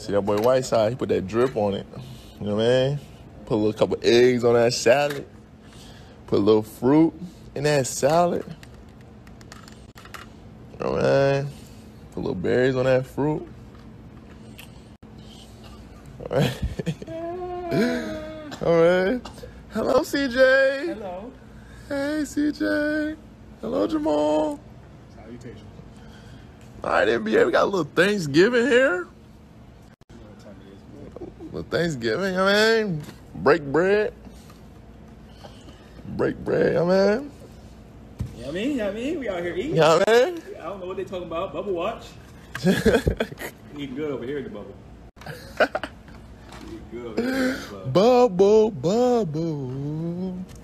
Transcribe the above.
See that boy Whiteside, he put that drip on it. You know what I mean? Put a little couple eggs on that salad. Put a little fruit in that salad. You know what I mean? Put little berries on that fruit. All right. All right. Hello, CJ. Hello. Hey, CJ. Hello, Jamal. Salutations. All right, NBA, we got a little Thanksgiving here. Little Thanksgiving, I mean. Break bread. Break bread, I mean. You know what I mean? We out here eating. You know what I mean? I don't know what they talking about. Bubble watch. Eating good over here in the bubble. Eating good over here in the bubble. Bubble, bubble.